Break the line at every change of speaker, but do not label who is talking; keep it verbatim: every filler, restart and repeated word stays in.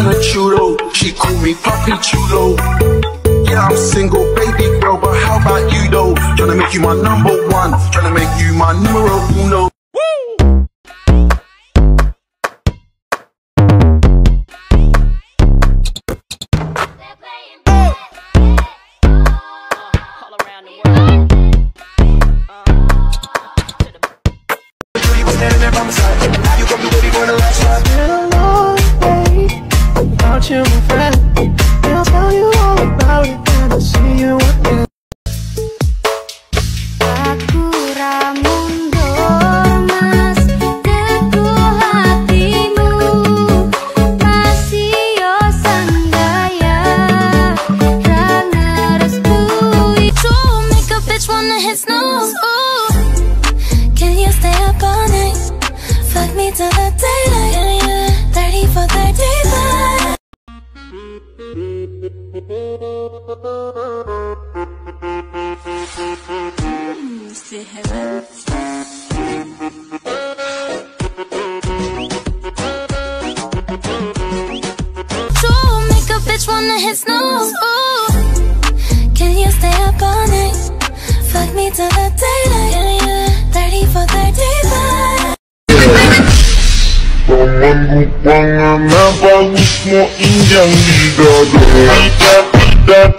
kinda chulo. She call me Papi Chulo. Yeah, I'm single, baby girl, but how about you though? Tryna make you my number one, tryna make you my numero uno.
You, my friend, I'll tell you all about it when I see you again.
Aku ra mundur mas, teguh hatimu masih yo sanggaya, ra ngerestui. To make a bitch wanna hit snooze. Ooh, can you stay up all night? Fuck me till the daylight. Thirty for thirty-five. C'est heaven. To make a bitch wanna hit snooze. Ooh, can you stay up all night? Fuck me till the daylight. Thirty for thirty-five.
Pemandu pangan bagus mo injang di dada.